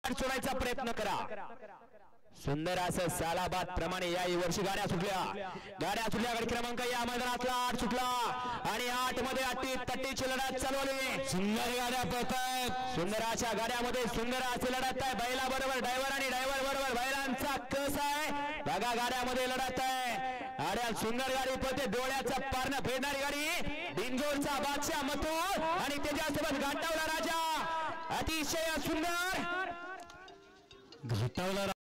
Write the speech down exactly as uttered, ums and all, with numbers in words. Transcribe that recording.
गाठ सोडायचा प्रयत्न करा। सुंदर असं सालाबाद प्रमाणे या वर्षी गाड्या सुटल्या गाड्या सुटल्या गाडी क्रमांक या मैदानातला आठ सुटला आणि आठ मध्ये अटी तटीची लढत चालवली। सुंदर गाड्या पळतायत सुंदर अशा गाड्यामध्ये सुंदर अशी लढत आहे। बैला बरोबर ड्रायव्हर आणि ड्रायव्हर बरोबर बैलांचा कस आहे बघा गाड्यामध्ये लढत आहे। गाड्या सुंदर गाडी पळते डोळ्याचा पारणं फेडणारी गाडी डिंजोरचा बादशाह मथू आणि त्याच्यासोबत घाटावला राजा अतिशय सुंदर घाटावला